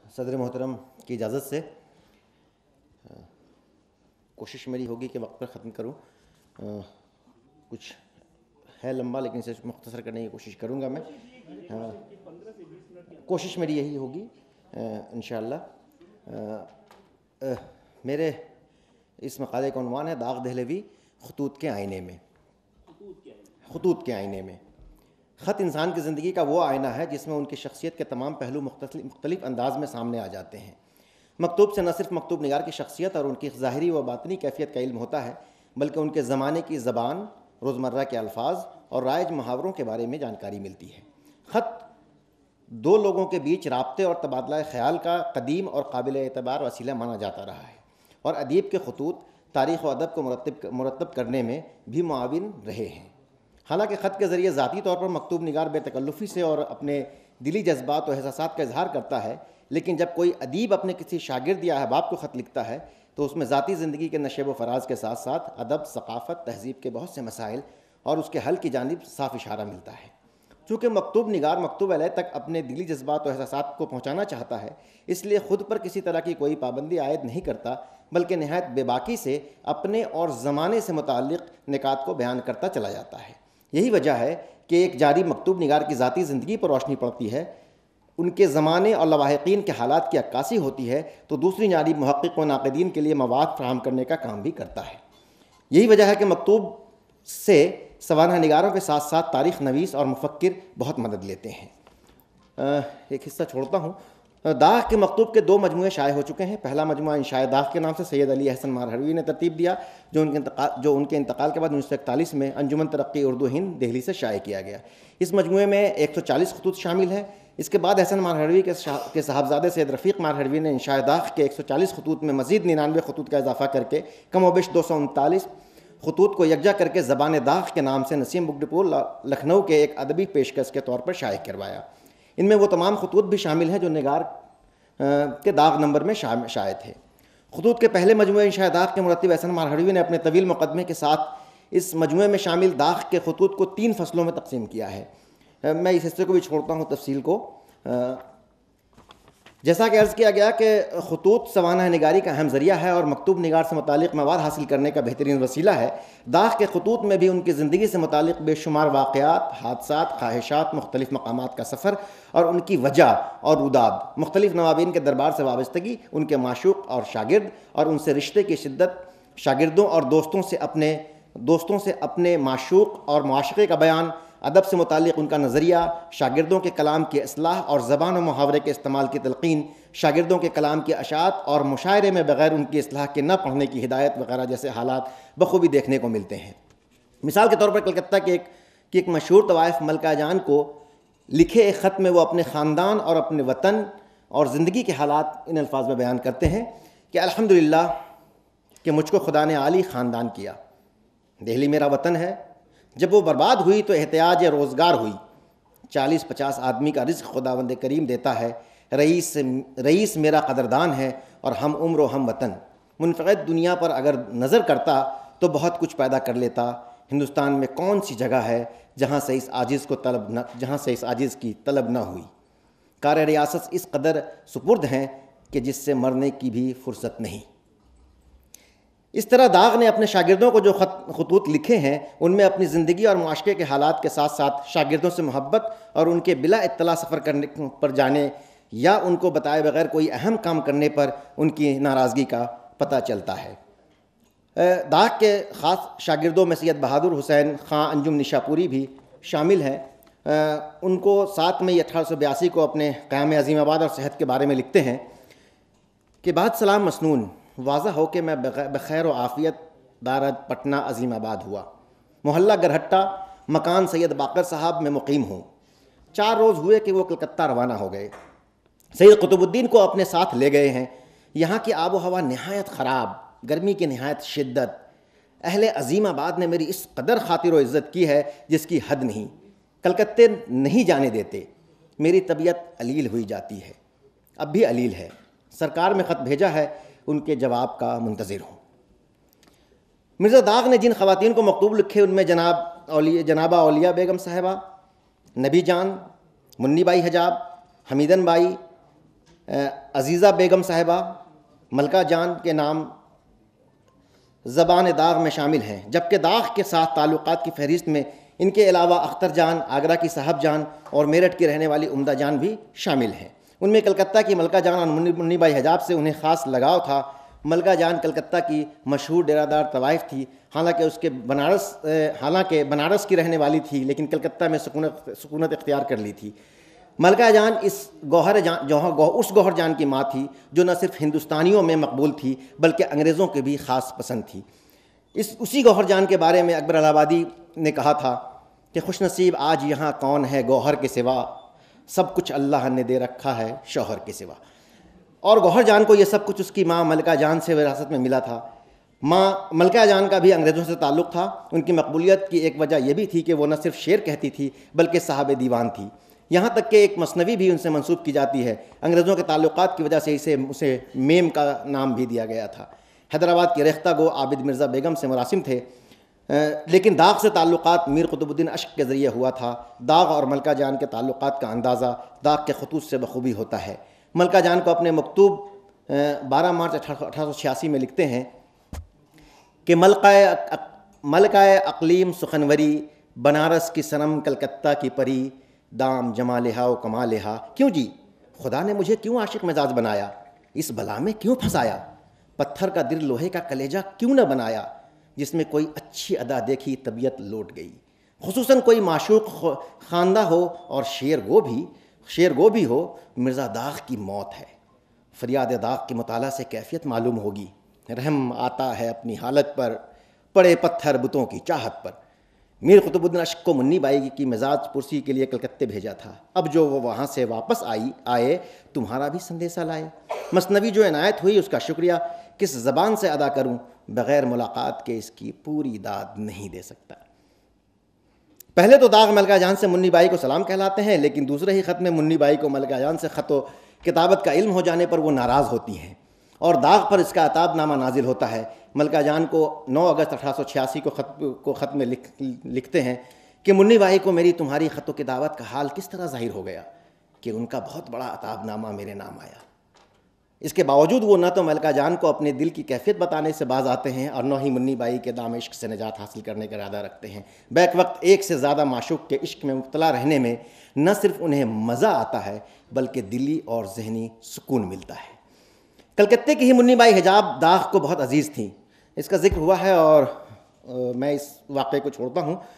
सदर मोहतरम की इजाज़त से कोशिश मेरी होगी कि वक्त पर ख़त्म करूं। कुछ है लंबा, लेकिन इसे मुख्तसर करने की कोशिश करूंगा मैं। कोशिश मेरी यही होगी इंशाअल्लाह। मेरे इस मकाले का उन्वान है दाग़ दहलवी खतूत के आईने में। खतूत के आईने में ख़त इंसान की ज़िंदगी का वो आईना है जिसमें उनकी शख्सियत के तमाम पहलू मुख्तलिफ़ अंदाज में सामने आ जाते हैं। मकतूब से न सिर्फ मकतूब निगार की शख्सियत और उनकी ज़ाहिरी व बातनी कैफियत का इल्म होता है, बल्कि उनके ज़माने की ज़बान, रोज़मर्रा के अल्फाज और राइज मुहावरों के बारे में जानकारी मिलती है। ख़त दो लोगों के बीच राब्ते और तबादला ख़याल का कदीम और काबिल एतबार वसीला माना जाता रहा है, और अदीब के खतूत तारीख़ व अदब को मुरतब करने में भी मुआविन रहे हैं। हालांकि ख़त के ज़रिए ज़ाती तौर पर मकतूब निगार बेतकल्लुफ़ी से और अपने दिली जज्बात और एहसासात का इजहार करता है, लेकिन जब कोई अदीब अपने किसी शागिर्द या अहबाब को ख़त लिखता है तो उसमें ज़ाती ज़िंदगी के नशेब व फ़राज के साथ साथ अदब, सक़ाफ़त, तहज़ीब के बहुत से मसाइल और उसके हल की जानिब साफ़ इशारा मिलता है। चूँकि मकतूब निगार मकतूब अलैह तक अपने दिली जज्बात और एहसासात को पहुँचाना चाहता है, इसलिए ख़ुद पर किसी तरह की कोई पाबंदी आयद नहीं करता, बल्कि नहायत बेबाकी से अपने और ज़माने से मुताल्लिक़ निकात को बयान करता चला जाता है। यही वजह है कि एक जारी मकतूब निगार की ज़ाती ज़िंदगी पर रोशनी पड़ती है, उनके ज़माने और लवाहिकीन के हालात की अक्कासी होती है, तो दूसरी जानिब मुहक्किक व नाक़िदीन के लिए मवाद फ़राहम करने का काम भी करता है। यही वजह है कि मकतूब से सवानह निगारों के साथ साथ तारीख़ नवीस और मुफ़क्किर बहुत मदद लेते हैं। एक हिस्सा छोड़ता हूँ। दाग़ के मकतूब के दो मजमूए शाये हो चुके हैं। पहला मजमूआ इंशाए दाग़ के नाम से सैयद अली अहसन मारहरवी ने तरतीब दिया, जो उनके इंतकाल के बाद 1941 में अंजुमन तरक्की उर्दू हिंद दिल्ली से शाये किया गया। इस मजमूए में 140 खतूत शामिल हैं। इसके बाद अहसन मारहरवी के साहबजादे सैयद रफ़ीक़ मारहरवी ने इंशाए दाग़ के 140 खतूत में मज़ीद 99 खतूत का इजाफ़ा करके कमोबेश 239 खतूत को यकजा करके ज़बान दाग़ के नाम से नसीम बुक डिपो लखनऊ के एक अदबी पेशकश के तौर पर शाये करवाया। इनमें वो तमाम खतूत भी शामिल हैं जो निगार के दाग़ नंबर में शाये थे। खतूत के पहले मजमूए इंशाए दाग़ के मुरत्तिब अहसन मारहरवी ने अपने तवील मुक़दमे के साथ इस मजमूए में शामिल दाग़ के खतूत को 3 फसलों में तकसीम किया है। मैं इस हिस्से को भी छोड़ता हूँ तफसील को। जैसा कि अर्ज़ किया गया कि खतूत सवानह निगारी का अहम ज़रिया है और मकतूब निगार से मुतालिक़ मवाद हासिल करने का बेहतरीन वसीला है। दाग़ के खतूत में भी उनकी ज़िंदगी से मुतालिक़ बेशुमार वाक़यात, हादसात, ख्वाहिशात, मुख्तलिफ़ मकामात का सफ़र और उनकी वजह और उदाब, मुख्तलिफ़ नवाबीन के दरबार से वाबस्तगी, उनके माशूक़ और शागिर्द और उनसे रिश्ते की शिद्दत, शागिर्दों और दोस्तों से अपने माशूक़ और मुआशक़े का बयान, अदब से मुतालिक़ उनका नज़रिया, शागिर्दों के कलाम की असलाह और ज़बान व मुहावरे के इस्तेमाल की तलक़ीन, शागिर्दों के कलाम की अशात और मुशायरे में बग़ैर उनकी असलाह के न पढ़ने की हिदायत वगैरह जैसे हालात बखूबी देखने को मिलते हैं। मिसाल के तौर पर कलकत्ता के एक मशहूर तवाइफ़ मलका जान को लिखे एक ख़त में वो अपने ख़ानदान और अपने वतन और ज़िंदगी के हालात इन अल्फाज में बयान करते हैं कि अल्हम्दुलिल्लाह कि मुझको खुदा ने आली ख़ानदान किया। दिल्ली मेरा वतन है। जब वो बर्बाद हुई तो एहतियाज रोज़गार हुई। 40-50 आदमी का रिज़्क़ खुदावंद करीम देता है। रईस मेरा कदरदान है और हम उम्र हम वतन। मुनफ़क़िद दुनिया पर अगर नज़र करता तो बहुत कुछ पैदा कर लेता। हिंदुस्तान में कौन सी जगह है जहाँ से इस आजिज़ की तलब न हुई। कार रियासत इस कदर सुपुर्द हैं कि जिससे मरने की भी फ़ुर्सत नहीं। इस तरह दाग़ ने अपने शागिर्दों को जो खतूत लिखे हैं उनमें अपनी ज़िंदगी और मुआशरे के हालात के साथ साथ शागिर्दों से मोहब्बत और उनके बिला इत्तला सफ़र करने पर जाने या उनको बताए बगैर कोई अहम काम करने पर उनकी नाराज़गी का पता चलता है। दाग़ के ख़ास शागिर्दों में सैयद बहादुर हुसैन ख़ां अंजुम निशापुरी भी शामिल हैं। उनको 7 मई 1882 को अपने क़याम अज़ीमाबाद और सेहत के बारे में लिखते हैं कि बाद सलाम मसनून वाज़ा हो कि मैं बखैर व आफ़ियत दारद पटना अज़ीमाबाद हुआ। मोहल्ला गरहट्टा, मकान सैयद बाकर साहब में मुकीम हूँ। 4 रोज़ हुए कि वो कलकत्ता रवाना हो गए। सैयद कुतुबुद्दीन को अपने साथ ले गए हैं। यहाँ की आबो हवा नहायत ख़राब, गर्मी की नहायत शिद्दत। अहले अज़ीमाबाद ने मेरी इस कदर खातिर व इज़्ज़त की है जिसकी हद नहीं। कलकत्ते नहीं जाने देते। मेरी तबीयत अलील हुई जाती है, अब भी अलील है। सरकार में ख़त भेजा है, उनके जवाब का मुंतज़िर हूँ। मिर्ज़ा दाग़ ने जिन ख़वातीन को मकतूब लिखे उनमें जनाबा औलिया बेगम साहिबा, नबी जान, मुन्नी बाई हजाब, हमीदन बाई, अजीज़ा बेगम साहिबा मलका जान के नाम ज़बान दाग़ में शामिल हैं, जबकि दाग़ के साथ ताल्लुक़ात की फ़हरिस्त में इनके अलावा अख्तर जान, आगरा की साहब जान और मेरठ की रहने वाली उम्दा जान भी शामिल हैं। उनमें कलकत्ता की मलका जान और मुन्नी बाई हिजाब से उन्हें ख़ास लगाव था। मलका जान कलकत्ता की मशहूर डेरादार तवाइफ थी, हालांकि बनारस की रहने वाली थी, लेकिन कलकत्ता में सुकूनत इख्तियार कर ली थी। मलका जान उस गौहर जान की माँ थी जो न सिर्फ हिंदुस्तानियों में मकबूल थी बल्कि अंग्रेज़ों के भी ख़ास पसंद थी। उसी गौहर जान के बारे में अकबर इलाहाबादी ने कहा था कि खुशनसीब आज यहाँ कौन है गौहर के सिवा, सब कुछ अल्लाह ने दे रखा है शौहर के सिवा। और गौहर जान को ये सब कुछ उसकी माँ मलका जान से विरासत में मिला था। माँ मलका जान का भी अंग्रेज़ों से ताल्लुक़ था। उनकी मकबूलियत की एक वजह यह भी थी कि वो न सिर्फ शेर कहती थी बल्कि साहब दीवान थी। यहाँ तक कि एक मसनवी भी उनसे मंसूब की जाती है। अंग्रेज़ों के ताल्लुक़ात की वजह से उसे मेम का नाम भी दिया गया था। हैदराबाद के रेख्ता गो आबिद मिर्ज़ा बेगम से मुरासिम थे, लेकिन दाग़ से ताल्लुक़ात मीर कुतुबुद्दीन अश्क के ज़रिए हुआ था। दाग़ और मलका जान के ताल्लुक़ात का अंदाज़ा दाग़ के ख़ुतूत से बखूबी होता है। मलका जान को अपने मकतूब 12 मार्च 1886 में लिखते हैं कि मलकाए अक़लीम सुखनवरी, बनारस की सनम कलकत्ता की परी, दाम जमालिहा व कमालिहा। क्यों जी, खुदा ने मुझे क्यों आशिक मिजाज बनाया, इस बला में क्यों फंसाया, पत्थर का दिल लोहे का कलेजा क्यों न बनाया, जिसमें कोई अच्छी अदा देखी तबीयत लौट गई, खुसूसन कोई माशूक खानदा हो और शेरगो भी हो, मिर्ज़ा दाग़ की मौत है। फरियाद दाग़ की मुताला से कैफियत मालूम होगी, रहम आता है अपनी हालत पर, पड़े पत्थर बुतों की चाहत पर। मीर कुतुबुद्दीन अश्क को मुन्नी बाई की मिजाज पुरसी के लिए कलकत्ते भेजा था। अब जो वो वहाँ से वापस आए तुम्हारा भी संदेशा लाए। मसनवी जो इनायत हुई उसका शुक्रिया किस ज़बान से अदा करूँ, बग़ैर मुलाकात के इसकी पूरी दाद नहीं दे सकता। पहले तो दाग़ मलका जान से मुन्नी बाई को सलाम कहलाते हैं, लेकिन दूसरे ही ख़त में मुन्नी बाई को मलका जान से ख़त व किताबत का इल्म हो जाने पर वो नाराज़ होती हैं और दाग़ पर इसका अताबनामा नाजिल होता है। मलका जान को 9 अगस्त 1886 को ख़त में लिखते हैं कि मुन्नी बाई को मेरी तुम्हारी ख़त व किताबत का हाल किस तरह ज़ाहिर हो गया कि उनका बहुत बड़ा अताबनामा मेरे नाम आया। इसके बावजूद वो न तो मलका जान को अपने दिल की कैफियत बताने से बाज आते हैं और न ही मुन्नी बाई के दाम इश्क से निजात हासिल करने का इरादा रखते हैं। बैक वक्त एक से ज़्यादा माशूक के इश्क में मुब्तला रहने में न सिर्फ उन्हें मज़ा आता है बल्कि दिली और जहनी सुकून मिलता है। कलकत्ते की ही मुन्नी बाई हिजाब दाग़ को बहुत अजीज़ थी। इसका जिक्र हुआ है और मैं इस वाक़े को छोड़ता हूँ